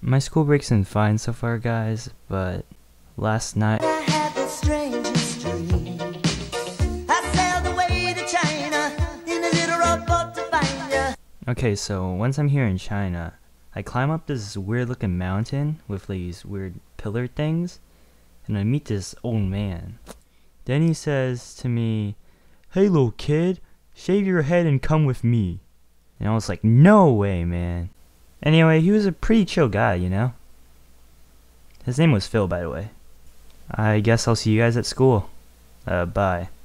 My school break's been fine so far, guys, but last night... I had the strangest dream. I sailed away to China in a little rowboat to find you. Okay, so once I'm here in China, I climb up this weird looking mountain with these weird pillar things, and I meet this old man. Then he says to me, "Hey little kid, shave your head and come with me." And I was like, no way, man. Anyway, he was a pretty chill guy, you know? His name was Phil, by the way. I guess I'll see you guys at school. Bye.